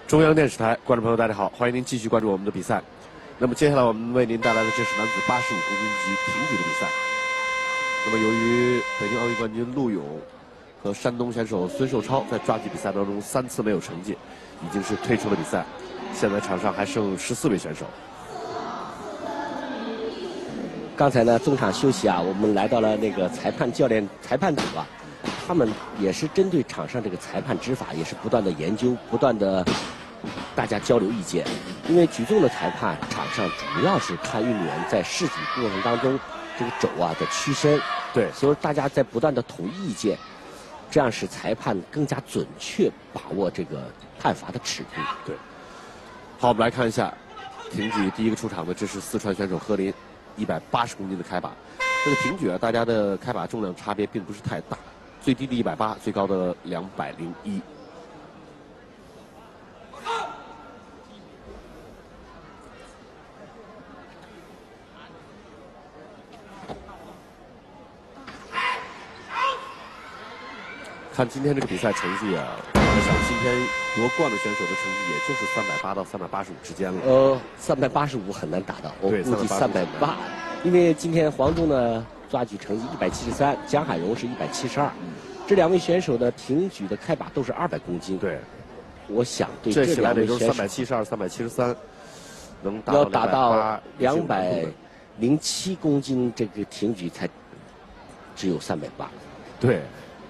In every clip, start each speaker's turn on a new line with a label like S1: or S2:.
S1: 中央电视台观众朋友，大家好，欢迎您继续关注我们的比赛。那么接下来我们为您带来的这是男子85公斤级挺举的比赛。那么由于北京奥运冠军陆勇和山东选手孙寿超在抓举比赛当中3次没有成绩，已经是退出了比赛。现在场上还剩14位选手。
S2: 刚才呢，中场休息啊，我们来到了那个裁判组啊。 他们也是针对场上这个裁判执法，也是不断的研究，不断的大家交流意见。因为举重的裁判场上主要是看运动员在试举过程当中这个肘啊的屈伸，
S1: 对，
S2: 所以大家在不断的统一意见，这样使裁判更加准确把握这个判罚的尺度。
S1: 对。好，我们来看一下挺举第一个出场的，这是四川选手何林，180公斤的开把。这个挺举啊，大家的开把重量差别并不是太大。 最低的180，最高的201。看今天这个比赛成绩啊，我想今天夺冠的选手的成绩也就是380到385之间了。
S2: 385很难达到，我估计380，因为今天黄忠呢。 抓举成绩173，蒋海荣是172，这2位选手的挺举的开把都是200公斤。
S1: 对，
S2: 我想对这2位选手
S1: 372、373，能
S2: 要达到207公斤，这个挺举才只有380。
S1: 对，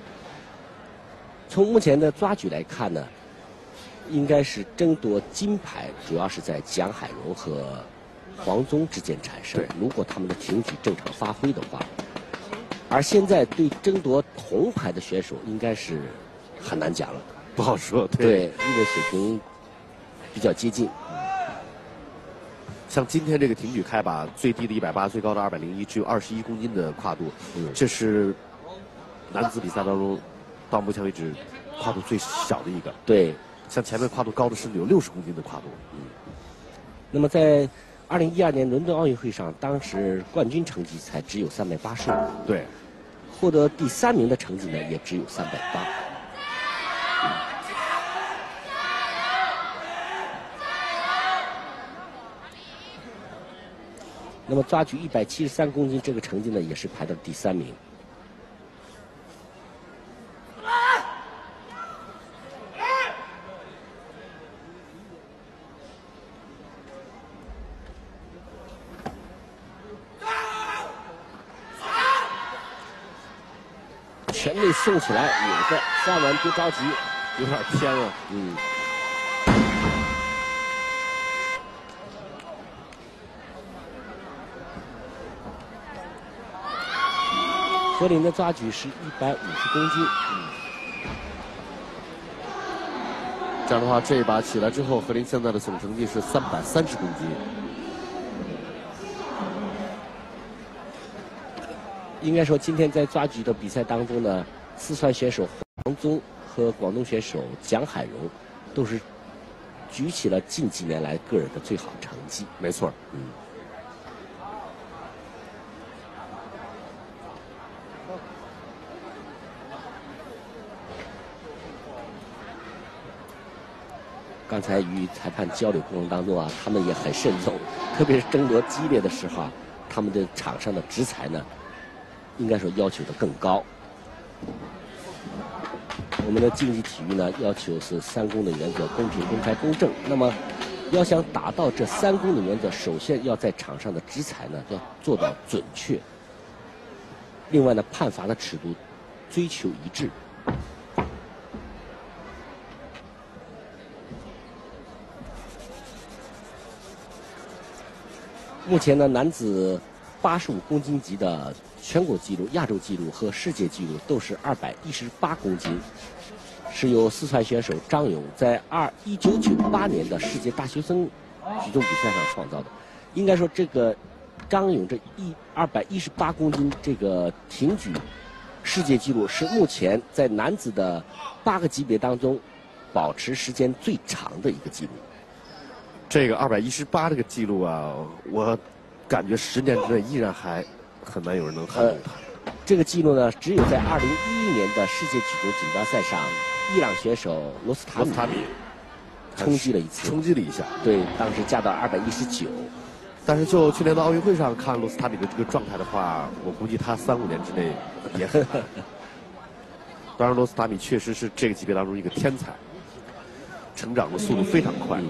S2: 从目前的抓举来看呢，应该是争夺金牌，主要是在蒋海荣和 黄忠之间产生，如果他们的挺举正常发挥的话，而现在对争夺铜牌的选手应该是很难讲了，
S1: 不好说。
S2: 对，因为水平比较接近。
S1: 像今天这个挺举开把，最低的180，最高的201，只有21公斤的跨度，这是男子比赛当中到目前为止跨度最小的一个。
S2: 对，
S1: 像前面跨度高的甚至有60公斤的跨度。
S2: 那么在 2012年伦敦奥运会上，当时冠军成绩才只有385，
S1: 对，
S2: 获得第3名的成绩呢也只有380。那么抓举173公斤这个成绩呢，也是排到第3名。 全力送起来，5个3完别着急，
S1: 有点偏了。
S2: 何林的抓举是150公斤。
S1: 这样的话，这一把起来之后，何林现在的总成绩是330公斤。
S2: 应该说，今天在抓举的比赛当中呢，四川选手黄忠和广东选手蒋海荣都是举起了近几年来个人的最好成绩。
S1: 没错，
S2: 刚才与裁判交流过程当中啊，他们也很慎重，特别是争夺激烈的时候啊，他们的场上的执裁呢。 应该说要求的更高。我们的竞技体育呢，要求是3公的原则：公平、公开、公正。那么，要想达到这3公的原则，首先要在场上的执裁呢要做到准确。另外呢，判罚的尺度追求一致。目前呢，男子85公斤级的 全国纪录、亚洲纪录和世界纪录都是218公斤，是由四川选手张勇在1998年的世界大学生举重比赛上创造的。应该说，这个张勇这218公斤这个挺举世界纪录是目前在男子的8个级别当中保持时间最长的一个纪录。
S1: 这个218这个纪录啊，我感觉10年之内依然还 很难有人能撼动他。
S2: 这个记录呢，只有在2011年的世界举重锦标赛上，伊朗选手罗斯塔米冲击了一次，
S1: 冲击了一下。
S2: 对，当时加到219。
S1: 但是就去年的奥运会上看罗斯塔米的这个状态的话，我估计他3、5年之内也很难。当然，罗斯塔米确实是这个级别当中一个天才，成长的速度非常快。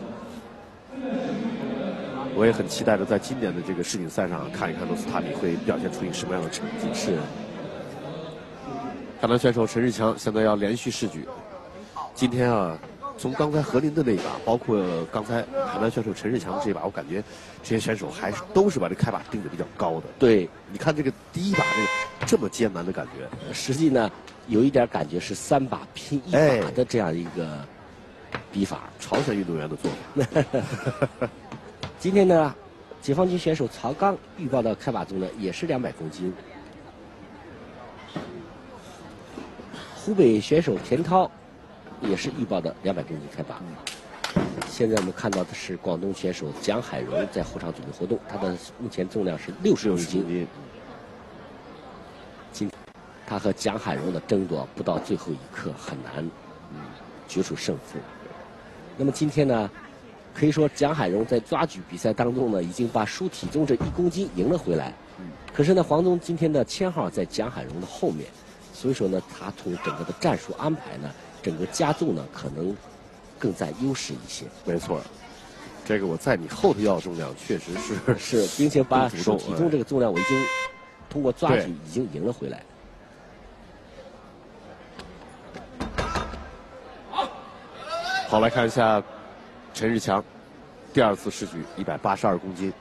S1: 我也很期待着在今年的这个世锦赛上看一看罗斯塔米会表现出一个什么样的成绩。
S2: 是。
S1: 海南选手陈日强现在要连续试举。今天啊，从刚才何林的那一把，包括刚才海南选手陈日强的这一把，我感觉这些选手还是都是把这开把定的比较高的。
S2: 对，
S1: 你看这个第一把这么艰难的感觉，
S2: 实际呢有一点感觉是3把拼1把的这样一个比法，
S1: 朝鲜运动员的做法。
S2: 今天呢，解放军选手曹刚预报的开把重呢也是200公斤。湖北选手田涛也是预报的200公斤开把。现在我们看到的是广东选手蒋海荣在后场准备活动，他的目前重量是60公斤。今他和蒋海荣的争夺不到最后一刻很难决出胜负。那么今天呢，可以说蒋海荣在抓举比赛当中呢，已经把输体重这1公斤赢了回来。可是呢，黄宗今天的签号在蒋海荣的后面，所以说呢，他从整个的战术安排呢，整个加重呢，可能更占优势一些。
S1: 没错，这个我在你后头要重量确实是
S2: 并且把输体重这个重量我已经通过抓举已经赢了回来。
S1: 好，来看一下陈日强第2次试举182公斤。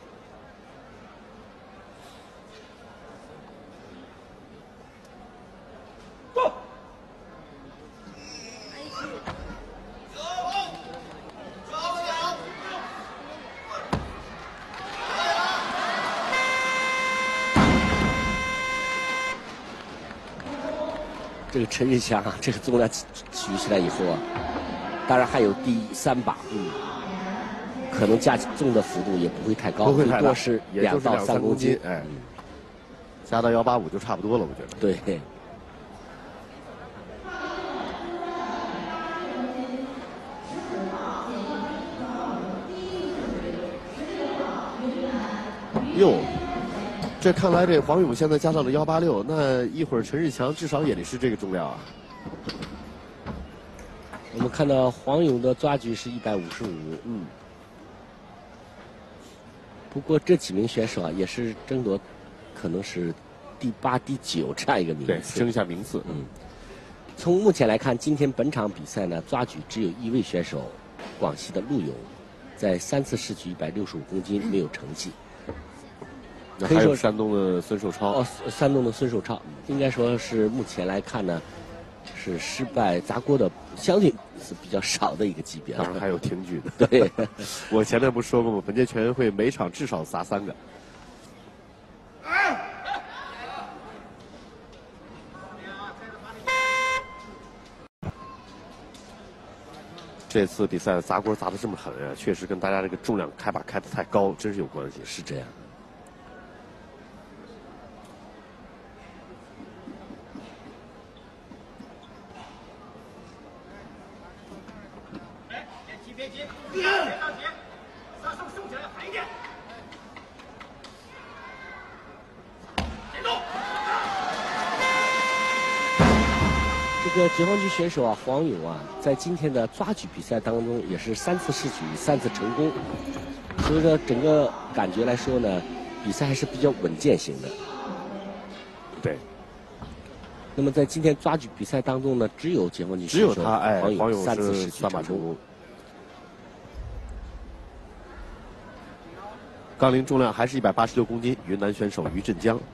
S2: 这个陈日强啊，这个重量举起来以后啊，当然还有第3把，可能加重的幅度也不会太高，最多是2到3公斤，
S1: 哎，加到185就差不多了，我觉得。
S2: 对。
S1: 哟，这看来这黄勇现在加到了186，那一会儿陈日强至少也得是这个重量啊。
S2: 我们看到黄勇的抓举是155，不过这几名选手啊，也是争夺可能是第8、第9这样一个名次，
S1: 对，争一下名次。
S2: 从目前来看，今天本场比赛呢，抓举只有1位选手，广西的陆勇，在3次试举165公斤没有成绩。
S1: 还有山东的孙寿超。
S2: 山东的孙寿超，应该说是目前来看呢，是失败砸锅的相对是比较少的一个级别。
S1: 当然还有挺举的。
S2: 对，
S1: 我前面不说过吗？本届全运会每场至少砸3个。这次比赛砸锅砸得这么狠啊，确实跟大家这个重量开把开得太高，真是有关系。
S2: 是这样。
S3: 别急，别着急，把手收起来，狠一点。行动！
S2: 这个解放军选手啊，黄勇啊，在今天的抓举比赛当中也是3次试举3次成功，所以说整个感觉来说呢，比赛还是比较稳健型的。
S1: 对。
S2: 那么在今天抓举比赛当中呢，只有解放军选手黄勇3次试举
S1: 3把成功。杠铃重量还是186公斤，云南选手于振江。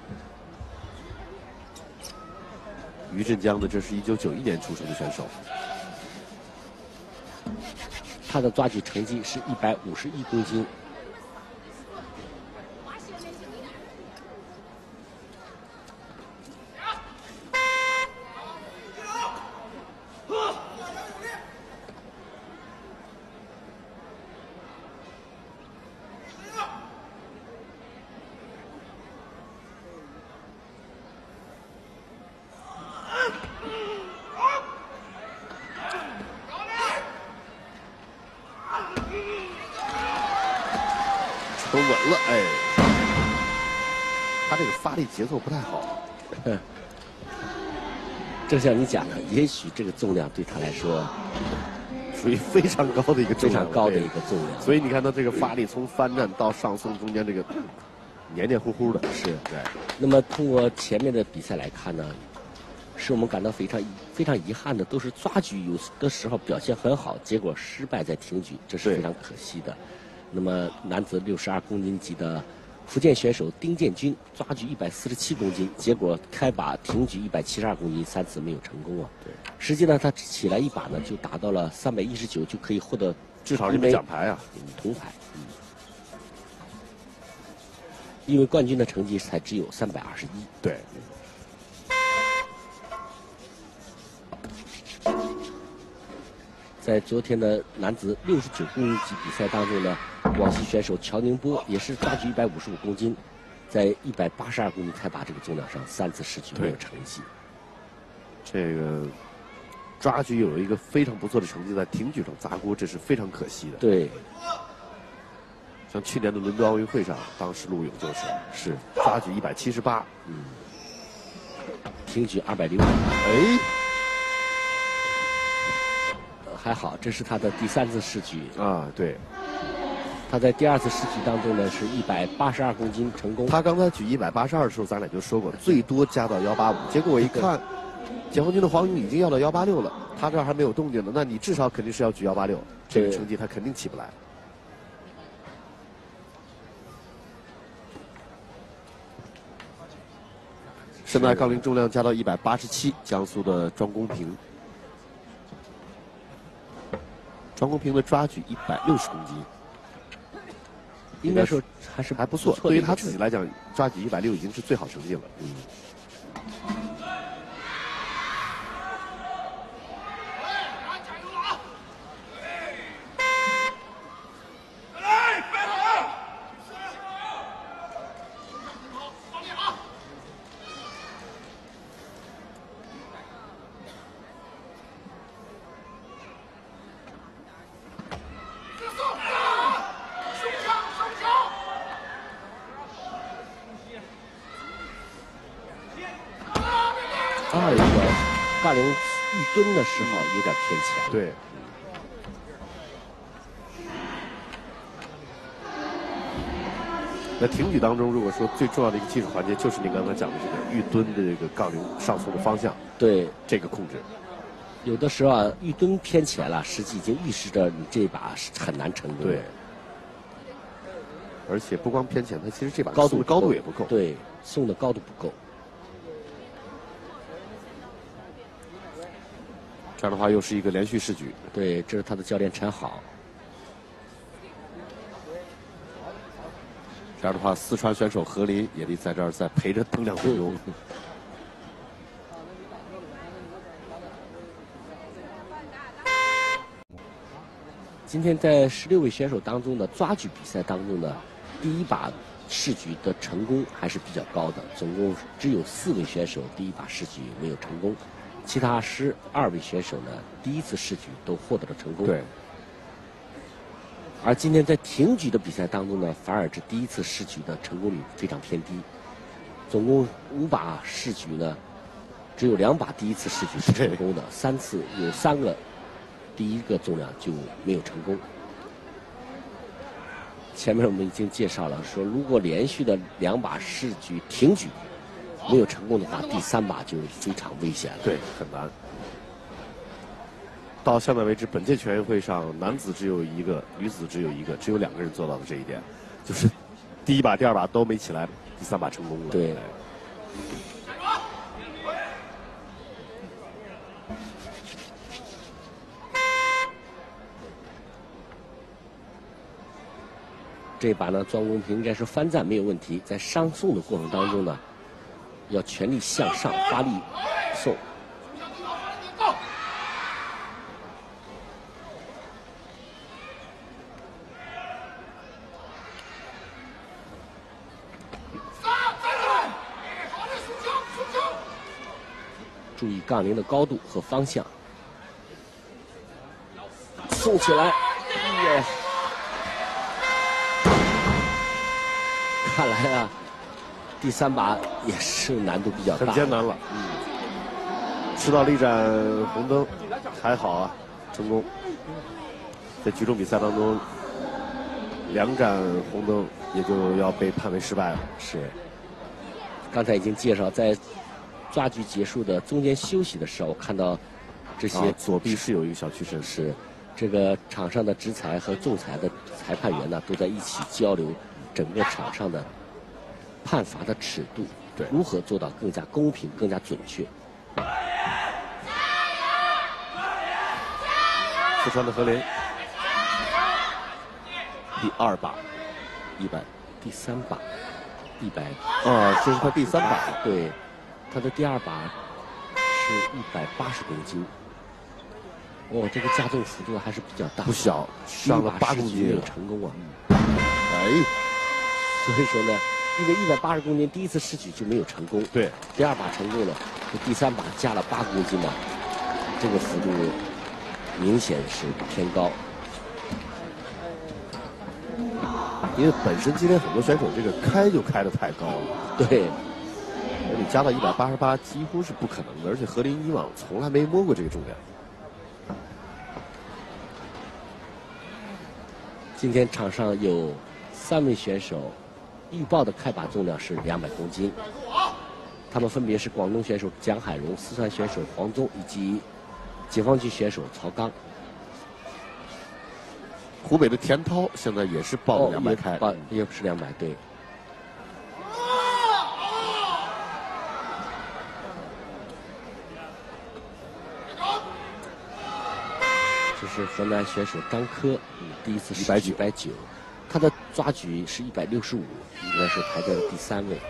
S1: 于振江呢，这是1991年出生的选手，
S2: 他的抓举成绩是151公斤。
S1: 稳了，哎，他这个发力节奏不太好。
S2: 正像你讲的，也许这个重量对他来说
S1: 属于非常高的一个重量，
S2: 非常高的一个重量。
S1: 所以你看他这个发力从翻站到上送中间这个黏黏糊糊的，
S2: 是
S1: 对。
S2: 那么通过前面的比赛来看呢，使我们感到非常遗憾的，都是抓举有的时候表现很好，结果失败在挺举，这是非常可惜的。那么男子62公斤级的福建选手丁建军抓举147公斤，结果开把挺举172公斤，3次没有成功啊。
S1: 对，
S2: 实际呢，他起来一把呢，就达到了319，就可以获得
S1: 至少是一枚奖牌啊，
S2: 铜牌。因为冠军的成绩才只有321。
S1: 对。
S2: 在昨天的男子69公斤级比赛当中呢，广西选手乔宁波也是抓举155公斤，在182公斤开把这个重量上3次失举没有成绩。
S1: 这个抓举有一个非常不错的成绩，在挺举上砸锅，这是非常可惜的。
S2: 对。
S1: 像去年的伦敦奥运会上，当时陆勇是抓举178，
S2: 挺举260。
S1: 哎。
S2: 还好，这是他的第3次试举
S1: 啊。对，
S2: 他在第2次试举当中呢是182公斤成功。
S1: 他刚才举182的时候，咱俩就说过，最多加到185。结果我一看，解放军的黄勇已经要到186了，他这儿还没有动静呢。那你至少肯定是要举186，这个成绩他肯定起不来。现在杠铃重量加到187，江苏的庄公平。庄公平的抓举160公斤，
S2: 应该说还
S1: 不错。对于他自己来讲，抓举160已经是最好成绩了。
S2: 这个杠铃一蹲的时候有点偏前。
S1: 对。在挺举当中，如果说最重要的一个技术环节，就是您刚才讲的这个预蹲的这个杠铃上送的方向，
S2: 对
S1: 这个控制。
S2: 有的时候啊，预蹲偏前了，实际已经预示着你这把是很难成功。
S1: 对。而且不光偏前，它其实这把
S2: 高
S1: 度也不够。
S2: 对，送的高度不够。
S1: 这样的话又是一个连续试举。
S2: 对，这是他的教练陈好。
S1: 这样的话，四川选手何林也得在这儿再陪着蹬2分钟。
S2: 今天在16位选手当中的抓举比赛当中呢，第1把试举的成功还是比较高的，总共只有4位选手第1把试举没有成功。其他12位选手呢，第1次试举都获得了成功。
S1: 对。
S2: 而今天在挺举的比赛当中呢，反而这第1次试举的成功率非常偏低。总共5把试举呢，只有2把第1次试举是成功的，3次有3个第1个重量就没有成功。前面我们已经介绍了，说如果连续的2把试举挺举没有成功的话，第3把就非常危险了。
S1: 对，很难。到现在为止，本届全运会上，男子只有1个，女子只有1个，只有2个人做到了这一点，就是第1把、第2把都没起来，第3把成功了。
S2: 对。这把呢，庄公平应该是翻站没有问题，在上送的过程当中呢，要全力向上发力送。注意杠铃的高度和方向，送起来， 看来啊，第3把也是难度比较大，
S1: 很艰难了。吃到了一盏红灯，还好啊，成功。在举重比赛当中，2盏红灯也就要被判为失败了。
S2: 是。刚才已经介绍，在抓举结束的中间休息的时候，我看到这些
S1: 左臂是有一个小屈伸。
S2: 是。这个场上的执裁和仲裁的裁判员呢，都在一起交流整个场上的判罚的尺度，
S1: 对，
S2: 如何做到更加公平、更加准确。
S1: 四川的何林，第2把，100，
S2: 第3把，100。
S1: 这是他第3把，
S2: 对，他的第2把是180公斤。这个加重幅度还是比较大，
S1: 不小，上了8公斤，
S2: 没有成功啊。所以说呢，因为180公斤第一次试举就没有成功，
S1: 对，
S2: 第2把成功了，第3把加了8公斤呢，这个幅度明显是偏高。
S1: 因为本身今天很多选手这个开就开得太高了，
S2: 对，
S1: 你加到188几乎是不可能的，而且何林以往从来没摸过这个重量。
S2: 今天场上有3位选手，预报的开把重量是200公斤。他们分别是广东选手蒋海荣、四川选手黄宗以及解放军选手曹刚。
S1: 湖北的田涛现在也是报了200开，
S2: 也是200，对。这是河南选手张科，第一次试举190，他的抓举是165，应该是排在了第3位。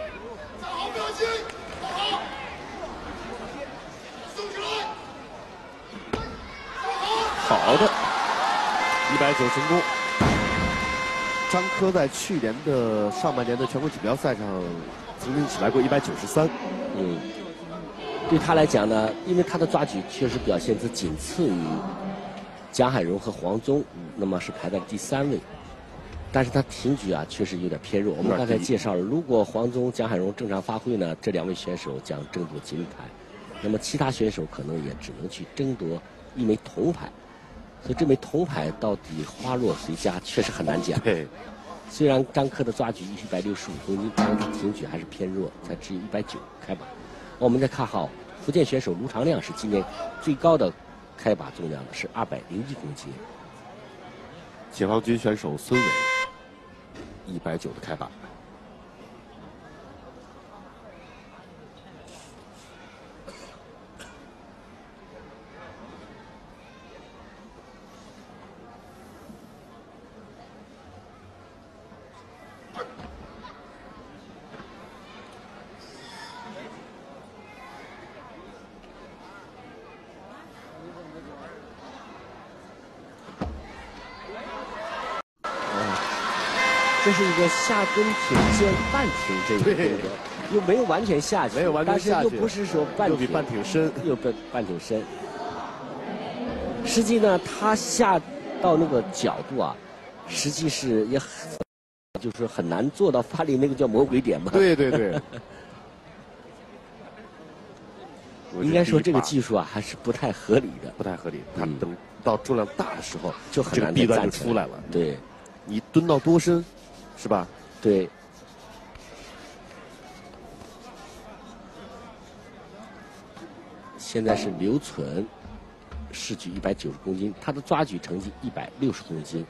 S1: 好的，190成功。张科在去年的上半年的全国锦标赛上曾经起来过193。
S2: 对他来讲呢，因为他的抓举确实表现只仅次于蒋海荣和黄宗，那么是排在第3位。但是他挺举啊，确实有点偏弱。我们刚才介绍了，如果黄宗、蒋海荣正常发挥呢，这2位选手将争夺金牌，那么其他选手可能也只能去争夺1枚铜牌。所以这枚铜牌到底花落谁家，确实很难讲。
S1: 对，
S2: 虽然张科的抓举165公斤，但是他挺举还是偏弱，才只有190开把。我们再看好福建选手卢长亮是今年最高的开把重量的是201公斤。
S1: 解放军选手孙伟190的开把。
S2: 这是一个下蹲挺肩半挺这个动作，又没有完全下去，
S1: 没有完全下去，
S2: 但是又不是说半挺，
S1: 又比半挺深，
S2: 又比半挺深。实际呢，他下到那个角度啊，实际是也很，就是很难做到发力，那个叫魔鬼点嘛。
S1: 对对对。
S2: 应该说这个技术啊，还是不太合理的，
S1: 不太合理。他等到重量大的时候，
S2: 就很难
S1: 这个臂段就出来了。
S2: 对，
S1: 你蹲到多深？是吧？
S2: 对。现在是刘存，试举190公斤，他的抓举成绩160公斤。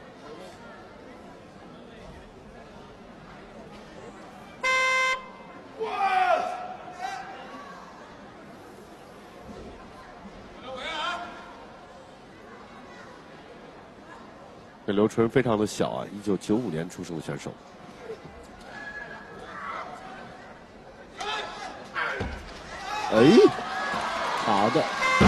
S1: 这刘纯非常的小啊，1995年出生的选手。
S2: 好的。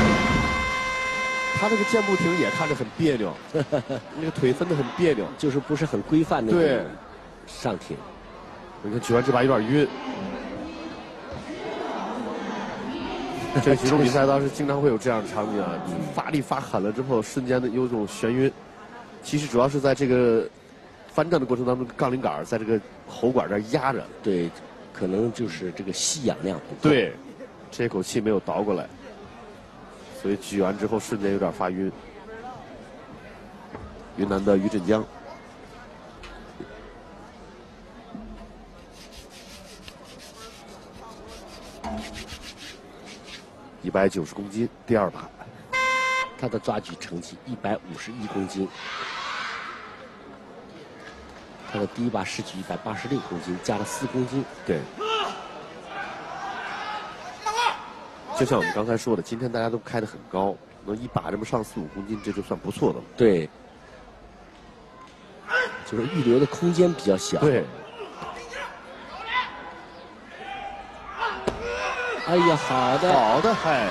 S1: 他那个箭步停也看着很别扭，那个腿分得很别扭，
S2: 就是不是很规范那种上挺。
S1: 你看举完这把有点晕。这个举重比赛当时经常会有这样的场景啊，发力发狠了之后，瞬间的有种眩晕。其实主要是在这个翻转的过程当中，杠铃杆在这个喉管这儿压着。
S2: 对，可能就是这个吸氧量不够。
S1: 对，这口气没有倒过来，所以举完之后瞬间有点发晕。云南的于振江。190公斤，第二把。
S2: 他的抓举成绩151公斤，他的第一把试举186公斤，加了4公斤。
S1: 对。就像我们刚才说的，今天大家都开得很高，能一把这么上4、5公斤，这就算不错的了。
S2: 对。就是预留的空间比较小。
S1: 对。
S2: 哎呀，好的，
S1: 好的，嗨。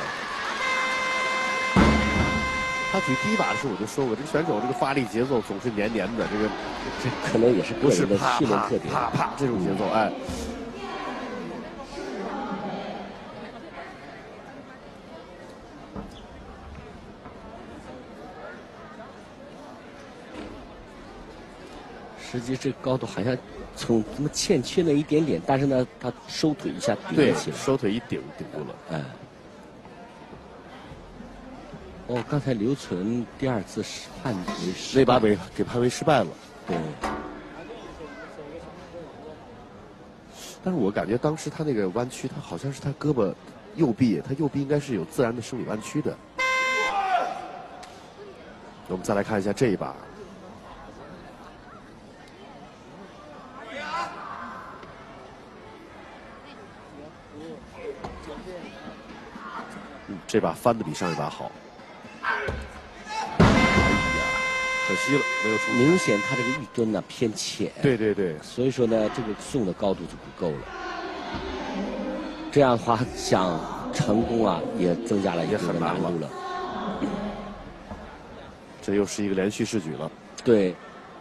S1: 他举第一把的时候我就说过，这个选手这个发力节奏总是黏黏的，
S2: 这可能也是个人的训练特点。
S1: 啪啪这种节奏，哎。
S2: 实际这个高度好像从什么欠缺了一点点，但是呢，他收腿一下顶了起来，
S1: 收腿一顶住了，
S2: 哎。哦，刚才刘存第2次判为失败，
S1: 那把给判为失败了。
S2: 对。
S1: 但是我感觉当时他那个弯曲，他好像是他胳膊右臂，他右臂应该是有自然的生理弯曲的。我们再来看一下这一把。这把翻的比上一把好。哎呀，可惜了，没有出。
S2: 明显他这个预蹲呢偏浅。
S1: 对对对。
S2: 所以说呢，这个送的高度就不够了。这样的话，想成功啊，也增加了一定的难度了。
S1: 这又是一个连续试举了。
S2: 对。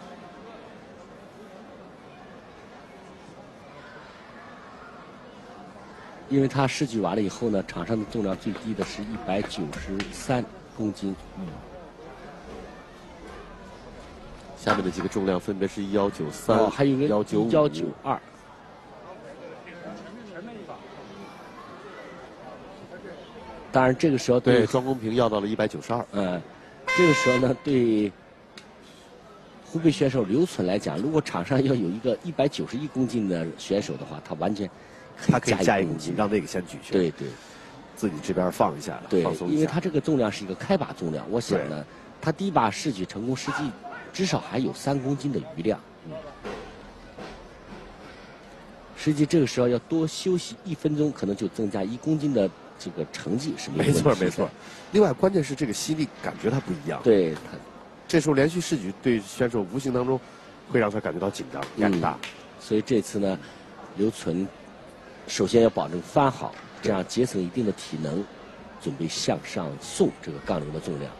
S2: 因为他试举完了以后呢，场上的重量最低的是193公斤。
S1: 下面的几个重量分别是1193，
S2: 还有一个192。当然，这个时候
S1: 对庄公平要到了192。
S2: 这个时候呢，对湖北选手刘存来讲，如果场上要有一个191公斤的选手的话，他完全。
S1: 他可以加1公斤，让那个先举去。
S2: 对对，
S1: 自己这边放一下，
S2: 对，
S1: 放松一下。
S2: 因为他这个重量是一个开把重量，我想呢，他第一把试举成功，实际至少还有3公斤的余量。实际这个时候要多休息1分钟，可能就增加1公斤的这个成绩是没问题的。
S1: 没错没错。另外，关键是这个吸力感觉它不一样。
S2: 对，他
S1: 这时候连续试举对选手无形当中会让他感觉到紧张、压力大。
S2: 所以这次呢，刘存。首先要保证翻好，这样节省一定的体能，准备向上送这个杠铃的重量。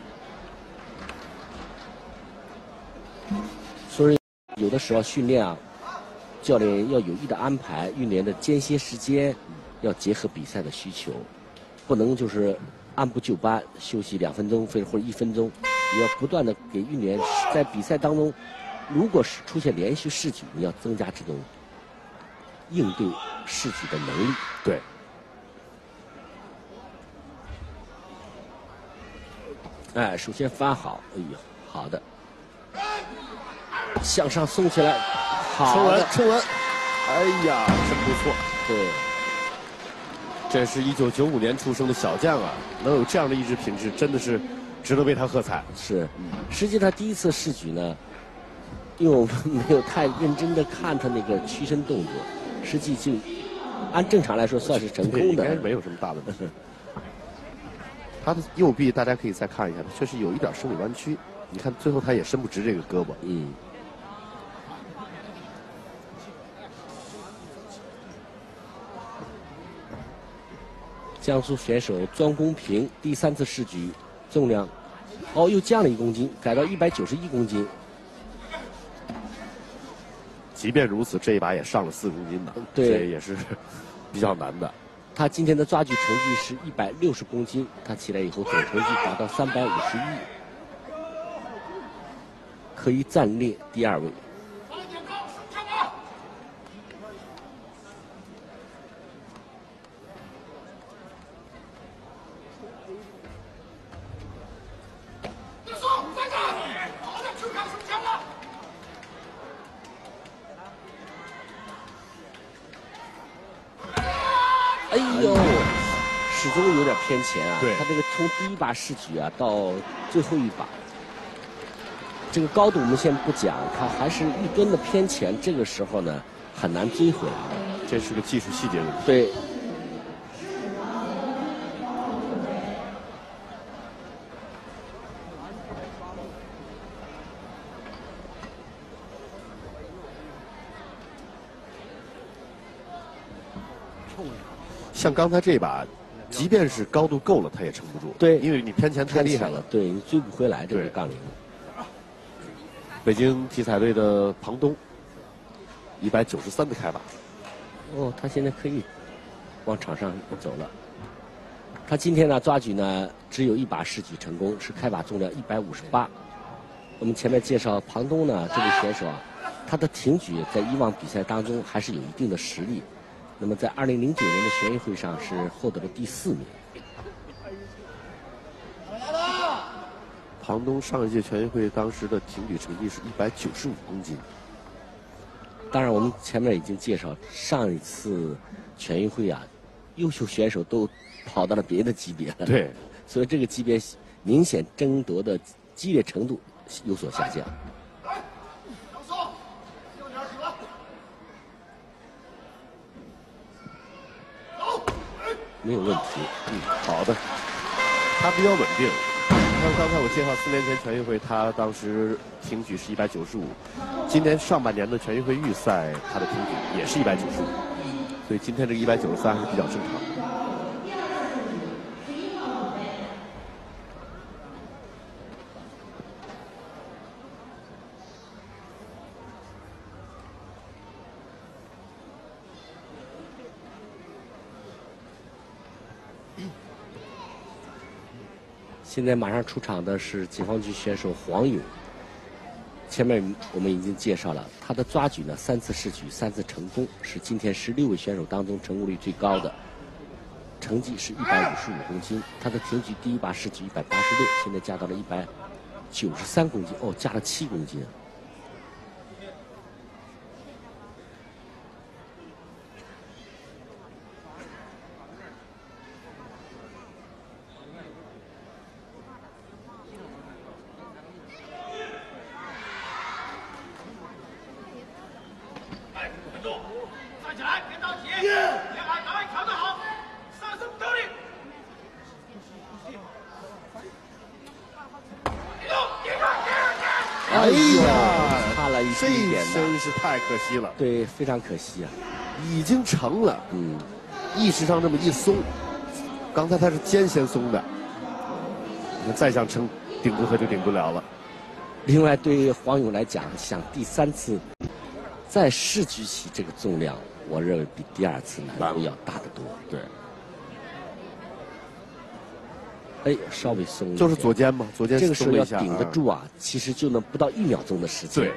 S2: 所以有的时候训练啊，教练要有意的安排运练的间歇时间，要结合比赛的需求，不能就是按部就班休息2分钟或者1分钟，也要不断的给运动员在比赛当中，如果是出现连续试举，你要增加这种应对试举的能力。
S1: 对。
S2: 哎，首先翻好，哎呀，好的，向上送起来，好的，
S1: 撑稳，哎呀，真不错。
S2: 对，
S1: 这是1995年出生的小将啊，能有这样的意志品质，真的是值得为他喝彩。
S2: 是，实际上第一次试举呢，因为我们没有太认真的看他那个屈身动作，实际就按正常来说算是成功的，
S1: 应该没有什么大问题。他的右臂大家可以再看一下，确实有一点生理弯曲。你看最后他也伸不直这个胳膊。
S2: 江苏选手庄公平第3次试举，重量又降了1公斤，改到191公斤。
S1: 即便如此，这一把也上了4公斤的，
S2: 对，
S1: 这也是比较难的。
S2: 他今天的抓举成绩是160公斤，他起来以后总成绩达到351，可以暂列第2位。 哎呦，始终有点偏前啊。
S1: 对，
S2: 他这个从第一把试举啊到最后一把，这个高度我们先不讲，他还是一吨的偏前，这个时候呢很难追回来的。
S1: 这是个技术细节问题。
S2: 对。
S1: 像刚才这把，即便是高度够了，他也撑不住。
S2: 对，
S1: 因为你偏前太厉害了，
S2: 对你追不回来这个杠铃。
S1: 北京体彩队的庞东，193的开把。
S2: 哦，他现在可以往场上走了。他今天呢抓举呢只有一把试举成功，是开把重量158。我们前面介绍庞东呢这位选手啊，他的挺举在以往比赛当中还是有一定的实力。那么在2009年的全运会上是获得了第4名。
S1: 庞东上一届全运会当时的挺举成绩是195公斤。
S2: 当然，我们前面已经介绍，上一次全运会啊，优秀选手都跑到了别的级别了。
S1: 对，
S2: 所以这个级别明显争夺的激烈程度有所下降。没有问题，
S1: 好的，他比较稳定。像刚才我介绍4年前全运会，他当时挺举是195，今年上半年的全运会预赛，他的挺举也是195，所以今天这个193还是比较正常的。
S2: 现在马上出场的是解放军选手黄勇。前面我们已经介绍了，他的抓举呢3次试举3次成功，是今天16位选手当中成功率最高的，成绩是155公斤。他的挺举第一把试举186，现在加到了193公斤，哦，加了7公斤。
S3: 站起来，别着急，别把档位调整好，上身不用力。
S1: 哎呀，
S2: 差了一
S1: 这
S2: 丁点的，
S1: 真是太可惜了。
S2: 对，非常可惜啊。
S1: 已经成了，意识上这么一松，刚才他是肩先松的，你看再想撑顶住他就顶不了了。
S2: 另外，对于黄勇来讲，想第3次再试举起这个重量，我认为比第2次难度要大得多。
S1: 对。
S2: 哎，稍微松一点，
S1: 就是左肩嘛，左肩
S2: 这个时候要
S1: 松了一下
S2: 顶得住啊，其实就能不到1秒钟的时间。
S1: 对。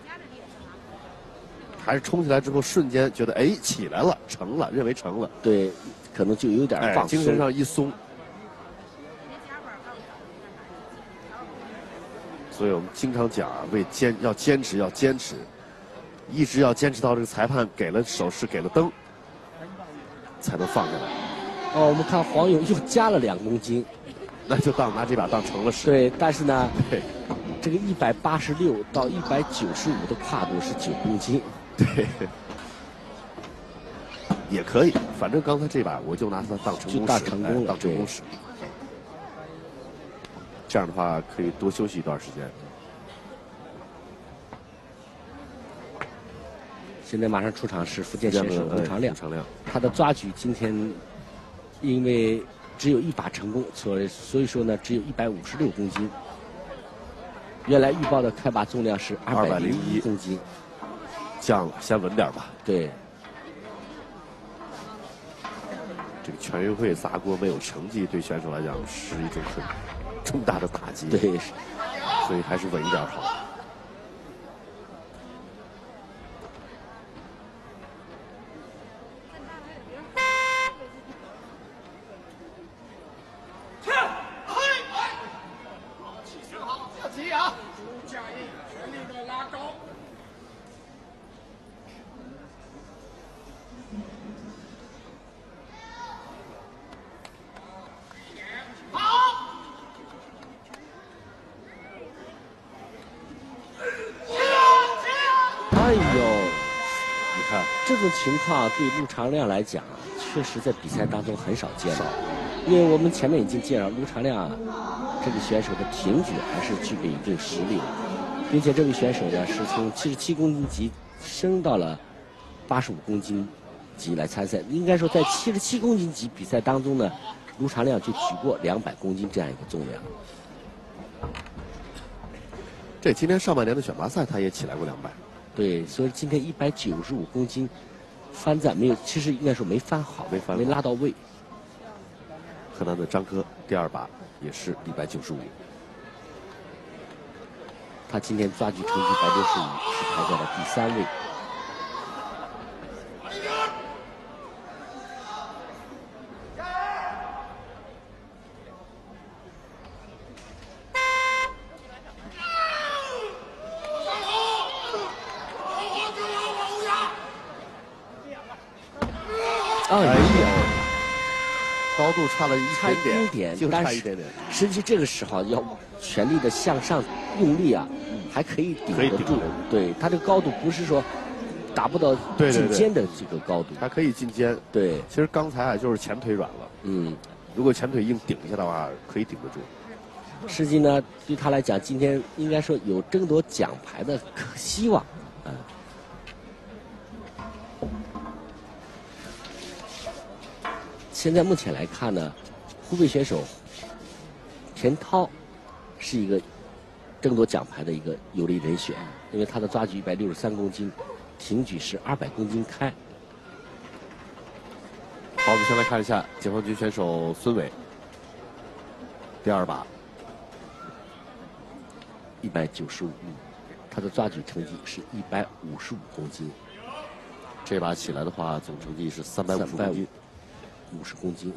S1: 还是冲起来之后瞬间觉得哎起来了，成了，认为成了。
S2: 对，可能就有点放松，
S1: 精神上一松。所以我们经常讲啊，要坚持，要坚持，一直要坚持到这个裁判给了手势，给了灯，才能放下来。
S2: 哦，我们看黄勇又加了2公斤，
S1: 那就拿这把当成了10。
S2: 对，但是呢，
S1: 对，
S2: 这个186到195的跨度是9公斤。
S1: 对，也可以，反正刚才这把我就拿它当成功使，当成功使。这样的话可以多休息一段时间。
S2: 现在马上出场是福建选手吴长亮，他的抓举今天因为只有1把成功，所以说呢只有156公斤。原来预报的开把重量是201公斤，
S1: 降了，先稳点吧。
S2: 对。
S1: 这个全运会砸锅没有成绩，对选手来讲是一种很重大的打击。
S2: 对，
S1: 所以还是稳一点好。
S2: 种情况对陆长亮来讲啊，确实在比赛当中很少见到，因为我们前面已经介绍陆长亮这个选手的挺举还是具备一定实力的，并且这位选手呢是从77公斤级升到了85公斤级来参赛。应该说，在77公斤级比赛当中呢，卢长亮就举过200公斤这样一个重量。
S1: 这今天上半年的选拔赛他也起来过200。
S2: 对，所以今天195公斤翻站没有，其实应该说没翻好，没拉到位。
S1: 河南的张科第2把也是195。
S2: 他今天抓举成绩165，是排在了第3位。哎呀，
S1: 高度差了一点点，就差一点点。
S2: 实际这个时候要全力的向上用力啊，还可以顶得住。对，他这个高度不是说达不到进肩的这个高度，
S1: 还可以进肩。
S2: 对，
S1: 其实刚才就是前腿软了。如果前腿硬顶一下的话，可以顶得住。
S2: 实际呢，对他来讲，今天应该说有争夺奖牌的希望。现在目前来看呢，湖北选手田涛是一个争夺奖牌的一个有力人选，因为他的抓举163公斤，挺举是200公斤开。
S1: 好，我们先来看一下解放军选手孙伟，第2把
S2: 195，他的抓举成绩是155公斤。
S1: 这把起来的话，总成绩是350公斤。
S2: 50公斤。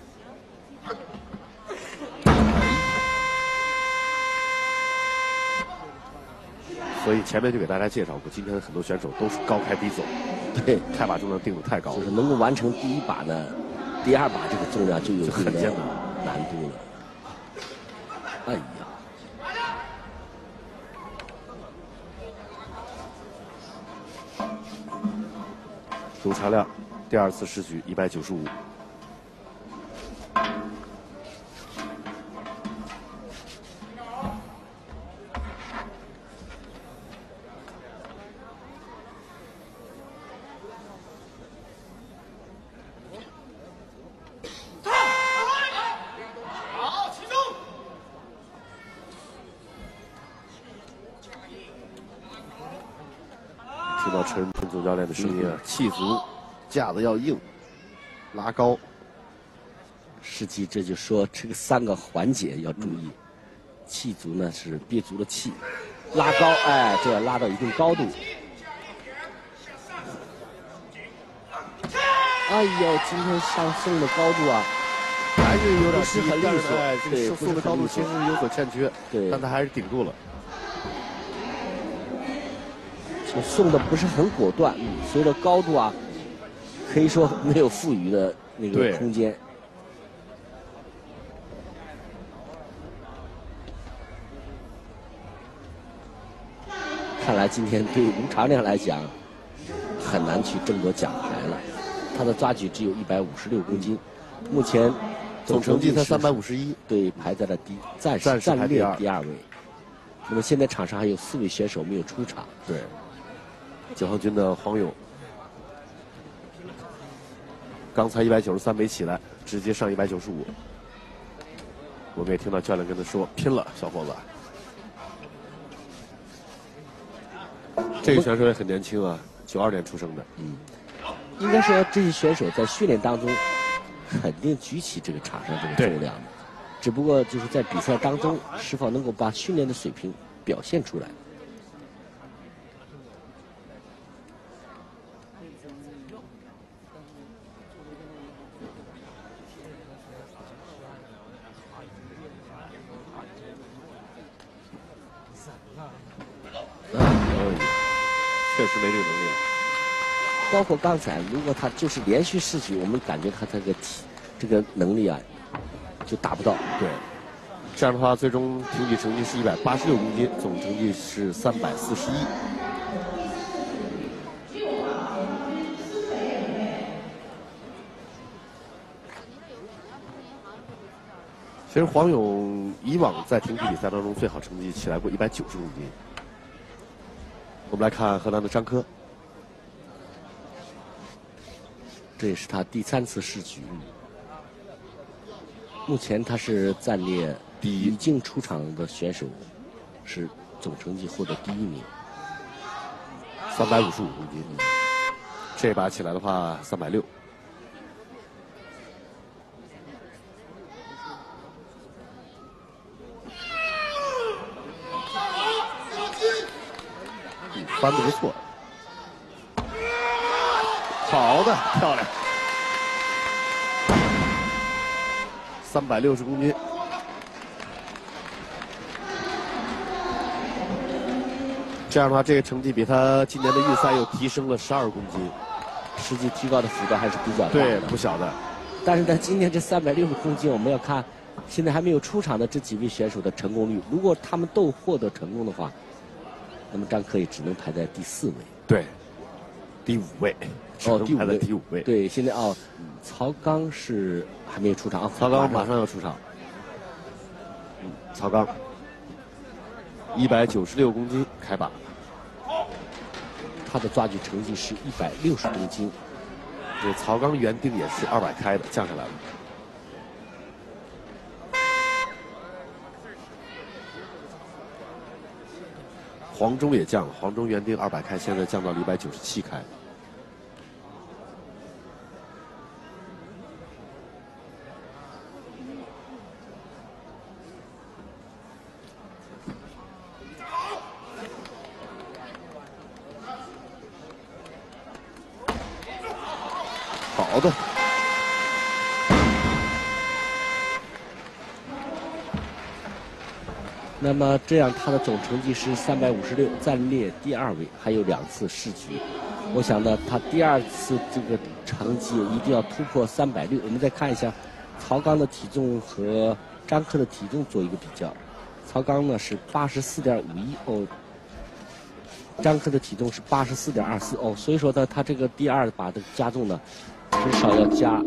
S1: 所以前面就给大家介绍过，今天很多选手都是高开低走，
S2: 对，
S1: 开把重量定得太高了，
S2: 就是能够完成第1把呢，第2把这个重量就有
S1: 很艰难
S2: 难度了。哎呀！
S1: 卢长亮第2次试举195。听到陈总教练的声音啊，气足，架子要硬，拉高。
S2: 实际这就说这个3个环节要注意，气足呢是憋足了气，拉高，哎，这要拉到一定高度。哎呦，今天上送的高度啊，
S1: 还是有点
S2: 不是很利索，
S1: 对，送的高度其实是有所欠缺，
S2: 对，
S1: 但他还是顶住了。
S2: 送的不是很果断，随着高度啊，可以说没有富余的那个空间。看来今天对卢长亮来讲很难去争夺奖牌了，他的抓举只有156公斤，目前
S1: 总成绩才351，
S2: 对，排在了暂列第2位。那么现在场上还有4位选手没有出场，
S1: 对。解放军的黄勇，刚才193没起来，直接上195。我们也听到教练跟他说：“拼了，小伙子。”这个选手也很年轻啊，92年出生的。
S2: 应该说这些选手在训练当中肯定举起这个场上这个重量的，只不过就是在比赛当中是否能够把训练的水平表现出来。
S1: 确实没这个能力。
S2: 包括刚才，如果他就是连续试举，我们感觉他这个能力啊，就达不到。
S1: 对，这样的话，最终挺举成绩是186公斤，总成绩是341。 其实黄勇以往在挺举比赛当中最好成绩起来过190公斤。我们来看荷兰的张科，
S2: 这也是他第3次试举。目前他是暂列已经出场的选手，是总成绩获得第1名
S1: ，355公斤。这把起来的话，360。翻得不错，好的，漂亮，360公斤。这样的话，这个成绩比他今年的预赛又提升了12公斤，
S2: 实际提高的幅度还是比较大的，
S1: 对，不小的。
S2: 但是呢，今天这360公斤，我们要看现在还没有出场的这几位选手的成功率。如果他们都获得成功的话，那么张科也只能排在第4位。
S1: 对，第5位。
S2: 哦，第
S1: 5位。
S2: 对，现在曹刚是还没有出场，
S1: 曹刚马上要出场。曹刚196公斤开把，
S2: 他的抓举成绩是160公斤。
S1: 这曹刚原定也是200开的，降下来了。黄忠也降了，黄忠原定200开，现在降到了197开。好的。
S2: 那么这样，他的总成绩是356，暂列第2位，还有2次试举。我想呢，他第2次这个成绩一定要突破360。我们再看一下曹刚的体重和张科的体重做一个比较。曹刚呢是84.51哦，张科的体重是84.24哦，所以说呢，他这个第2把的加重呢，至少要加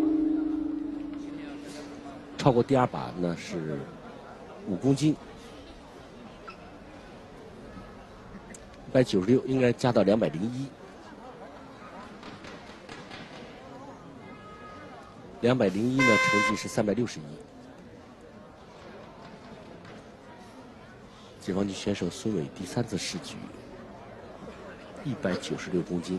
S2: 超过第2把呢是5公斤。196应该加到201，201呢成绩是361。解放军选手孙伟第3次试举，196公斤。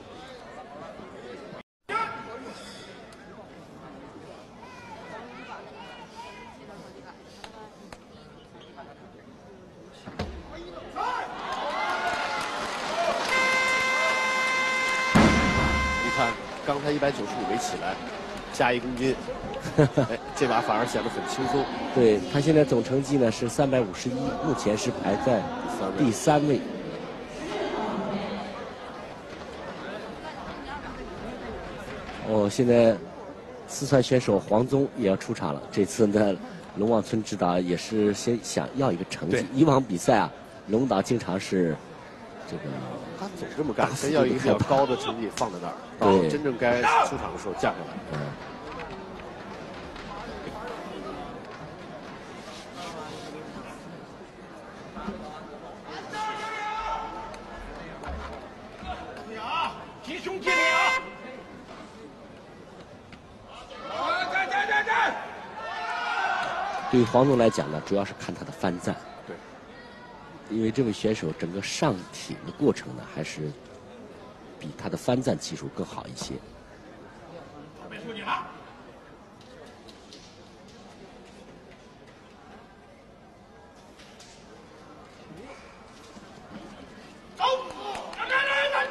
S1: 刚才195没起来，加1公斤，哎，这把反而显得很轻松。
S2: 对，他现在总成绩呢是351，目前是排在第3位。哦，现在四川选手黄宗也要出场了。这次呢，龙望村指导也是先想要一个成绩。以往比赛啊，龙导经常是这个。
S1: 他总这么干，先要一个比较高的成绩放在那儿，到真正该出场的时候降下来。
S3: 提胸接力啊！
S2: 对于黄总来讲呢，主要是看他的翻站。
S1: 对。
S2: 因为这位选手整个上挺的过程呢，还是比他的翻站技术更好一些。
S3: 别出你了。走，来！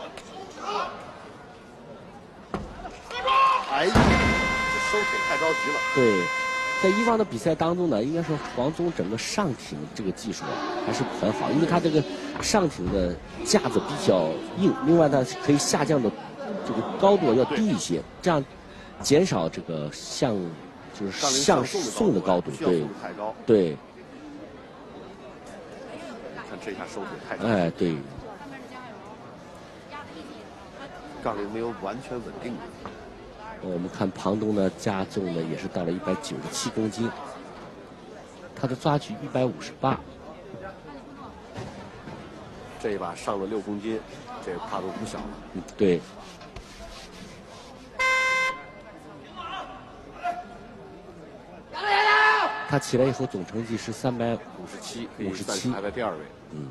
S1: 哎呀，这收腿太着急了。
S2: 对。在以往的比赛当中呢，应该说黄宗整个上挺这个技术啊还是很好，因为他这个上挺的架子比较硬，另外呢可以下降的这个高度要低一些，这样减少这个就是向送的高度，对对。
S1: 看这下收腿太高。
S2: 哎，对。
S1: 杠铃没有完全稳定。
S2: 我们看庞东呢，加重呢也是到了197公斤。 他的抓举158。
S1: 这一把上了6公斤，这个跨度不小了。
S2: 对。他起来以后总成绩是357，
S1: 可以暂时排在第2位。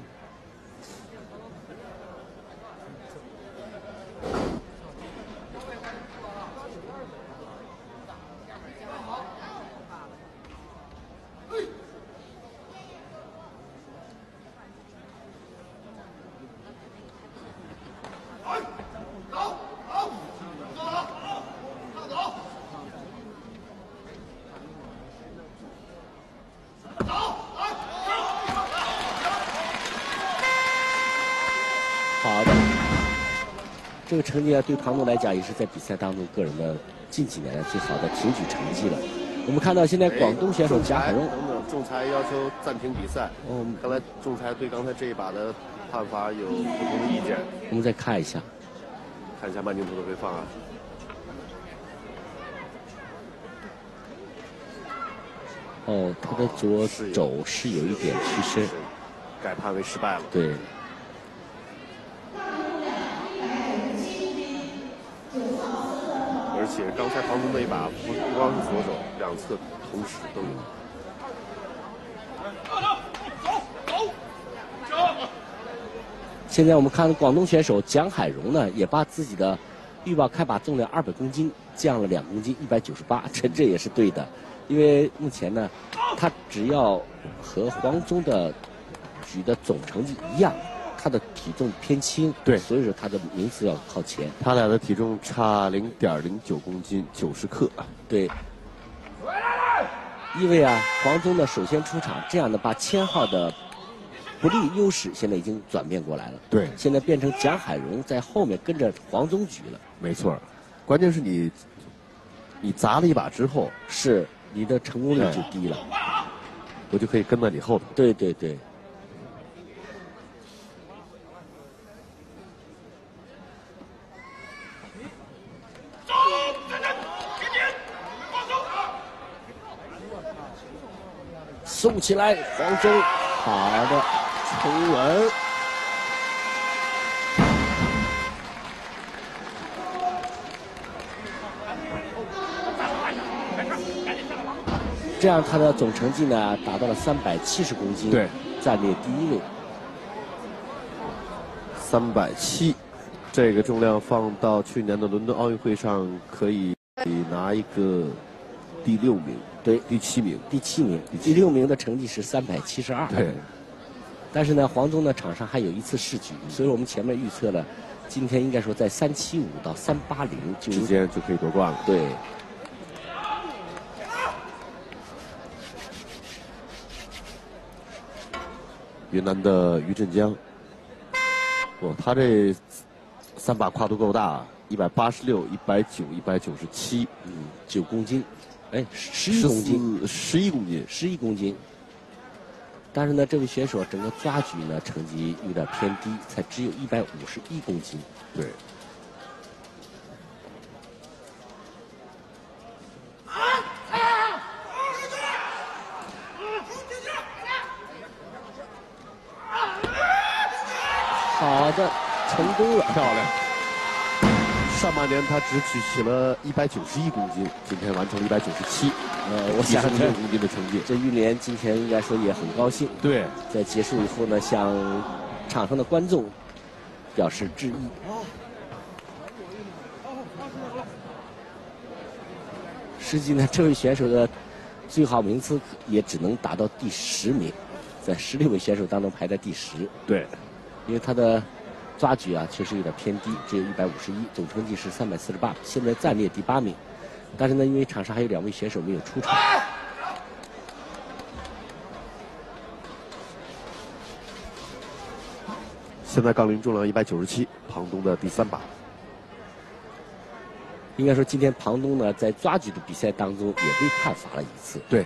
S2: 好的，这个成绩啊，对庞东来讲也是在比赛当中个人的近几年来最好的挺举成绩了。我们看到现在广东选手贾海荣
S1: 等等，仲裁要求暂停比赛。刚才仲裁对刚才这一把的判罚有不同的意见。
S2: 我们再看一下
S1: 慢镜头的回放啊。
S2: 哦，他的左肘是有一点屈伸，
S1: 改判为失败了。
S2: 对。
S1: 而且刚才庞东那一把不光是左手，两侧同时都有。
S2: 现在我们看广东选手蒋海荣呢，也把自己的预报开把重量200公斤降了2公斤，198，这也是对的，因为目前呢，他只要和黄宗的举的总成绩一样。他的体重偏轻，
S1: 对，
S2: 所以说他的名次要靠前。
S1: 他俩的体重差0.09公斤，90克。
S2: 对。因为啊，黄宗呢首先出场，这样的把1000号的不利优势现在已经转变过来了。
S1: 对。
S2: 现在变成蒋海荣在后面跟着黄宗举了。
S1: 没错，关键是你砸了一把之后，
S2: 是你的成功率就低了，
S1: 我就可以跟在你后头。
S2: 对对对。送起来，黄宗，好的，重稳。这样他的总成绩呢达到了370公斤，
S1: 对，
S2: 暂列第1位。
S1: 370，这个重量放到去年的伦敦奥运会上可以拿一个第6名。
S2: 对，
S1: 第7名，
S2: 第6名的成绩是372。
S1: 对，
S2: 但是呢，黄宗呢场上还有1次试举，所以我们前面预测了，今天应该说在375到380
S1: 之间就可以夺冠了。
S2: 对。
S1: 云南的于振江，他这3把跨度够大，186、190、197
S2: ，9公斤。哎，11公斤
S1: ，11公斤
S2: ，11公斤。但是呢，这位选手整个抓举呢成绩有点偏低，才只有151公斤。
S1: 对。
S2: 好的，成功了，
S1: 漂亮。上半年他只举起了191公斤，今天完成了197。
S2: 我想
S1: 6公斤的成绩。
S2: 这玉莲今天应该说也很高兴。
S1: 对，
S2: 在结束以后呢，向场上的观众表示致意。实际呢，这位选手的最好名次也只能达到第10名，在16位选手当中排在第10。
S1: 对，
S2: 因为他的抓举啊确实有点偏低，只有151，总成绩是348，现在暂列第8名。但是呢，因为场上还有2位选手没有出场。
S1: 现在杠铃重量197，庞东的第3把。
S2: 应该说，今天庞东呢在抓举的比赛当中也被判罚了1次。
S1: 对。